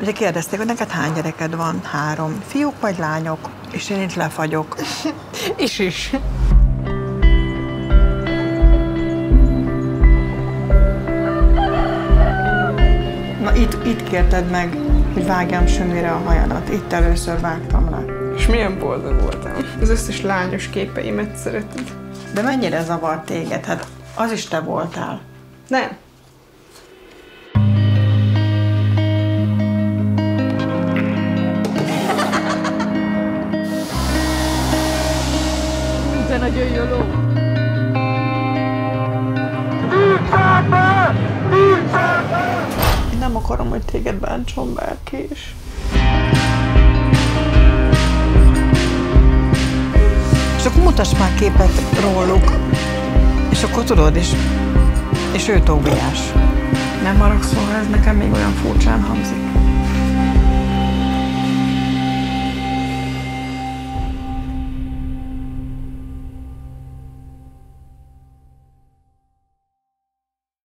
Ugye kérdezték, hogy neked hány gyereked van? 3. Fiúk vagy lányok? És én itt lefagyok. Is. Na itt kérted meg, hogy vágjam sömére a hajadat. Itt először vágtam le. És milyen boldog voltam. Az összes lányos képeimet szereted. De mennyire zavart téged? Hát az is te voltál. Nem. De nagyon jó ló. Én nem akarom, hogy téged bántson bárki is. És akkor mutass már képet róluk. És akkor tudod is. És ő Tobiás. Nem haragszol, ez nekem még olyan furcsán hangzik.